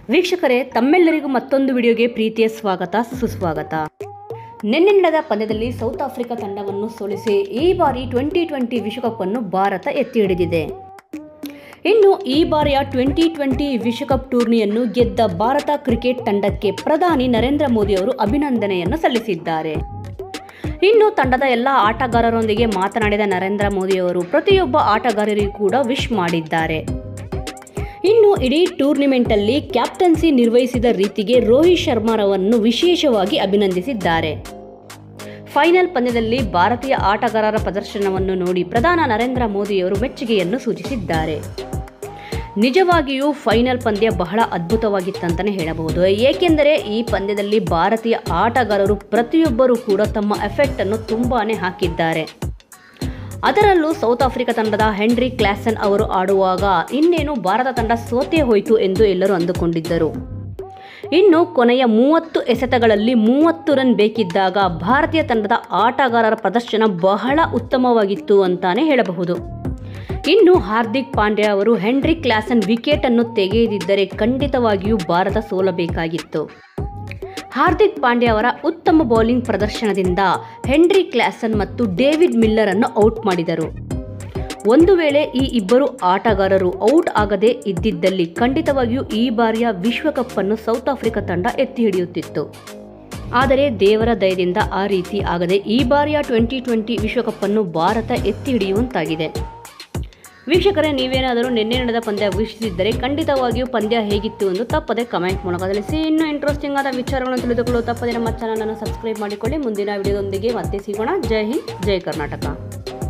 ವೀಕ್ಷಕರೇ, ತಮ್ಮೆಲ್ಲರಿಗೂ ಮತ್ತೊಂದು ವಿಡಿಯೋಗೆ ಪ್ರೀತಿಯ ಸ್ವಾಗತ ಸುಸ್ವಾಗತ. ನಿನ್ನೆ ನಡೆದ ಪಂದ್ಯದಲ್ಲಿ ಸೌತ್ ಆಫ್ರಿಕಾ ತಂಡವನ್ನು ಸೋಲಿಸಿ ಈ ಬಾರಿ 2020 ವಿಶ್ವಕಪ್ ಅನ್ನು ಭಾರತ ಎತ್ತಿ ಹಿಡಿದಿದೆ. ಇನ್ನು ಈ ಬಾರಿಯ 2020 ವಿಶ್ವಕಪ್ ಟೂರ್ನಿಯನ್ನು ಗೆದ್ದ ಭಾರತ ಕ್ರಿಕೆಟ್ ತಂಡಕ್ಕೆ ಪ್ರಧಾನಿ ನರೇಂದ್ರ ಮೋದಿ ಅವರು ಅಭಿನಂದನೆಯನ್ನು ಸಲ್ಲಿಸಿದ್ದಾರೆ. ಇನ್ನು ತಂಡದ ಎಲ್ಲ ಆಟಗಾರರೊಂದಿಗೆ ಮಾತನಾಡಿದ ನರೇಂದ್ರ ಮೋದಿ ಅವರು ಪ್ರತಿಯೊಬ್ಬ ಆಟಗಾರರಿಗೂ ಕೂಡ ವಿಶ್ ಮಾಡಿದ್ದಾರೆ. ಇನ್ನು ಇಡೀ ಟೂರ್ನಿಮೆಂಟಲ್ಲಿ ಕ್ಯಾಪ್ಟನ್ಸಿ ನಿರ್ವಹಿಸಿದ ರೀತಿಗೆ ರೋಹಿತ್ ಶರ್ಮಾರವನ್ನು ವಿಶೇಷವಾಗಿ ಅಭಿನಂದಿಸಿದ್ದಾರೆ. ಫೈನಲ್ ಪಂದ್ಯದಲ್ಲಿ ಭಾರತೀಯ ಆಟಗಾರರ ಪ್ರದರ್ಶನವನ್ನು ನೋಡಿ ಪ್ರಧಾನಿ ನರೇಂದ್ರ ಮೋದಿಯವರು ಮೆಚ್ಚುಗೆಯನ್ನು ಸೂಚಿಸಿದ್ದಾರೆ. ನಿಜವಾಗಿಯೂ ಫೈನಲ್ ಪಂದ್ಯ ಬಹಳ ಅದ್ಭುತವಾಗಿತ್ತಂತಲೇ ಹೇಳಬಹುದು. ಏಕೆಂದರೆ ಈ ಪಂದ್ಯದಲ್ಲಿ ಭಾರತೀಯ ಆಟಗಾರರು ಪ್ರತಿಯೊಬ್ಬರೂ ಕೂಡ ತಮ್ಮ ಎಫೆಕ್ಟನ್ನು ತುಂಬಾನೇ ಹಾಕಿದ್ದಾರೆ. ಅದರಲ್ಲೂ ಸೌತ್ ಆಫ್ರಿಕಾ ತಂಡದ ಹೆನ್ರಿ ಕ್ಲಾಸನ್ ಅವರು ಆಡುವಾಗ ಇನ್ನೇನು ಭಾರತ ತಂಡ ಸೋತೇ ಹೋಯಿತು ಎಂದು ಎಲ್ಲರೂ ಅಂದುಕೊಂಡಿದ್ದರು. ಇನ್ನು ಕೊನೆಯ 30 ಎಸೆತಗಳಲ್ಲಿ 30 ರನ್ ಬೇಕಿದ್ದಾಗ ಭಾರತೀಯ ತಂಡದ ಆಟಗಾರರ ಪ್ರದರ್ಶನ ಬಹಳ ಉತ್ತಮವಾಗಿತ್ತು ಅಂತಾನೆ ಹೇಳಬಹುದು. ಇನ್ನು ಹಾರ್ದಿಕ್ ಪಾಂಡ್ಯ ಅವರು ಹೆನ್ರಿ ಕ್ಲಾಸನ್ ವಿಕೆಟ್ ಅನ್ನು ತೆಗೆಯದಿದ್ದರೆ ಖಂಡಿತವಾಗಿಯೂ ಭಾರತ ಸೋಲಬೇಕಾಗಿತ್ತು. ಹಾರ್ದಿಕ್ ಪಾಂಡ್ಯ ಅವರ ಉತ್ತಮ ಬೌಲಿಂಗ್ ಪ್ರದರ್ಶನದಿಂದ ಹೆನ್ರಿ ಕ್ಲಾಸನ್ ಮತ್ತು ಡೇವಿಡ್ ಮಿಲ್ಲರ್ ಅನ್ನು ಔಟ್ ಮಾಡಿದರು. ಒಂದು ವೇಳೆ ಈ ಇಬ್ಬರು ಆಟಗಾರರು ಔಟ್ ಆಗದೇ ಇದ್ದಿದ್ದಲ್ಲಿ ಖಂಡಿತವಾಗಿಯೂ ಈ ಬಾರಿಯ ವಿಶ್ವಕಪ್ ಅನ್ನು ಸೌತ್ ಆಫ್ರಿಕಾ ತಂಡ ಎತ್ತಿ ಹಿಡಿಯುತ್ತಿತ್ತು. ಆದರೆ ದೇವರ ದಯದಿಂದ ಆ ರೀತಿ ಆಗದೆ ಈ ಬಾರಿಯ 2020 ವಿಶ್ವಕಪ್ ಅನ್ನು ಭಾರತ ಎತ್ತಿ ಹಿಡಿಯುವಂತಾಗಿದೆ. ವೀಕ್ಷಕರೇ, ನೀವೇನಾದರೂ ನಿನ್ನೆ ನಡೆದ ಪಂದ್ಯ ವೀಕ್ಷಿಸಿದ್ದರೆ ಖಂಡಿತವಾಗಿಯೂ ಪಂದ್ಯ ಹೇಗಿತ್ತು ಎಂದು ತಪ್ಪದೆ ಕಮೆಂಟ್ ಮೂಲಕ ತಿಳಿಸಿ. ಇನ್ನೂ ಇಂಟ್ರೆಸ್ಟಿಂಗ್ ಆದ ವಿಚಾರಗಳನ್ನು ತಿಳಿದುಕೊಳ್ಳಲು ತಪ್ಪದೆ ನಮ್ಮ ಚಾನಲ್ ಅನ್ನು ಸಬ್ಸ್ಕ್ರೈಬ್ ಮಾಡಿಕೊಳ್ಳಿ. ಮುಂದಿನ ವಿಡಿಯೋದೊಂದಿಗೆ ಮತ್ತೆ ಸಿಗೋಣ. ಜೈ ಹಿಂದ್, ಜೈ ಕರ್ನಾಟಕ.